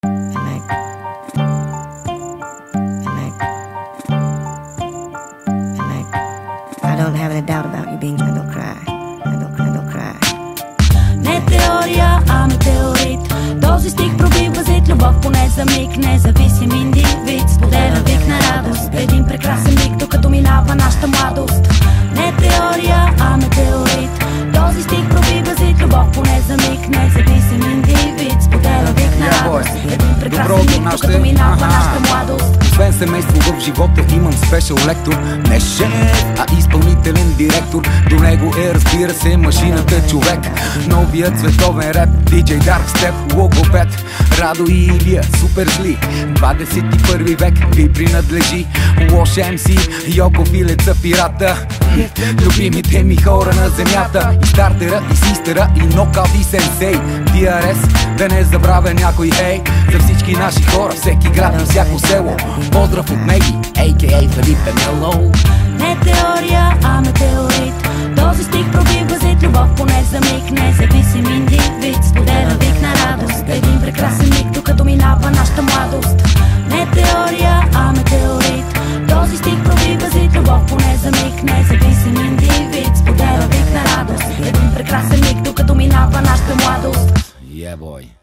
I don't have any doubt about you being. Don't cry. Don't cry. Не теория, а метеорит. Този стих пробива зид, любов поне за миг. Независим индивид, споделя вик на радост. Един прекрасен миг, докато минава нашата младост. Не теория, а метеорит. Този стих пробива зид, любов поне за миг. Независим индивид, споделя вик на радост. Един прекрасен миг, докато минава нашата младост. Освен семейство в живота имам спешъл лектор. Не шеф, а изпълнителен директор. До него е, разбира се, машината човек. Новият световен реп, DJ Dark Step, логопед. Радо и Илия, супер зли. 21 век ви принадлежи. Лош MC, Йоко Филеца, пирата. Любимите ми хора на земята. И стартера, и систера, и нокаут, и сенсей. DRS, да не забравя някой, ей. За всички наши хора, всеки град и всяко село. Поздрав от Меги, a.k.a. Филипе Мело. Не теория, а метеорит. Този стих пробива зид, любов поне за миг. Независим индивид, споделя вик на радост. Един прекрасен миг, докато минава нашата младост. Не теория, а метеорит. Този стих пробива зид, любов поне за миг. Независим индивид, споделя вик на радост. Един прекрасен миг, докато минава нашата младост. Yeah, boy.